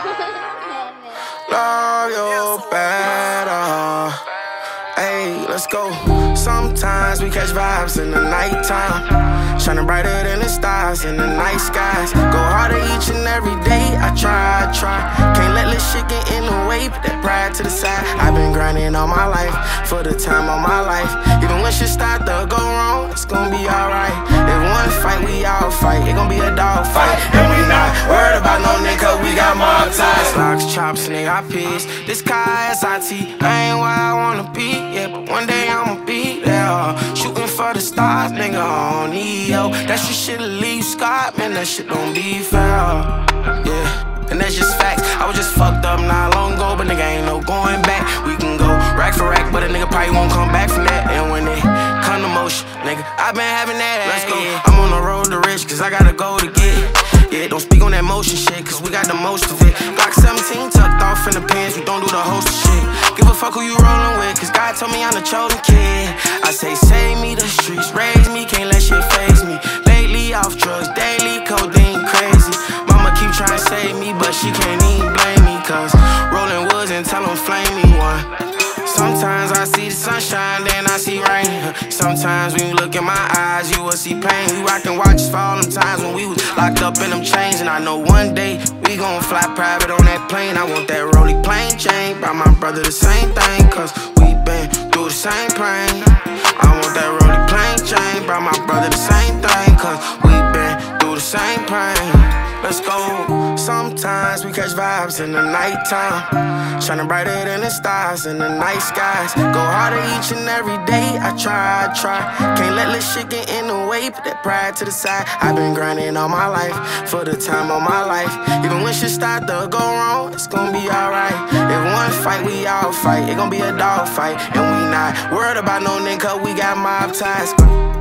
Love you better. Hey, let's go. Sometimes we catch vibes in the nighttime, shining brighter than the stars in the night skies. Go harder each and every day. I try. Can't let this shit get in the way. Put that pride to the side. I've been grinding all my life for the time of my life. Even when shit start to go wrong, it's gonna be alright. If one fight, we all fight. It gonna be a dog fight, and we not worried about no nigga. We got mob ties, locks, chops, and AIPs. This car SIT, I ain't where I wanna be. Yeah, but one day I'ma be there, shooting for the stars, nigga, on EO. That shit'll leave scarred, man, that shit don't be fair. Yeah, and that's just facts. I was just fucked up not long ago, but nigga ain't no going back. We can go rack for rack, but a nigga probably won't come back from that. And when it come to motion, nigga, I been having that. Let's go. Yeah. I'm on the road to rich, cause I gotta go to get it. Yeah, don't speak on that motion shit, cause we got the most of it. Glock 17 tucked off in the pants, we don't do the host of shit. Give a fuck who you rollin' with, cause God told me I'm the chosen kid. I say save me, the streets raise me, can't let shit faze me. Lately off drugs, daily codeine crazy. Mama keep trying to save me, but she can't even blame me, cause rolling woods until I'm flame me one. Sometimes I see the sunshine, then I see rain. Sometimes when you look in my eyes, you will see pain. We rockin' watches for all them times when we was locked up in them chains. And I know one day we gon' fly private on that plane. I want that rolling plane chain. Brought my brother the same thing, cause we been through the same pain. I want that rolling plane chain. Brought my brother the same thing, cause we been through the same pain. Let's go. Sometimes we catch vibes in the nighttime, shining brighter than the stars in the night skies. Go harder each and every day. I try. Can't let this shit get in the way. Put that pride to the side. I've been grinding all my life for the time of my life. Even when shit start to go wrong, it's gonna be alright. If one fight, we all fight. It gonna be a dog fight, and we not worried about no nigga. We got mob ties.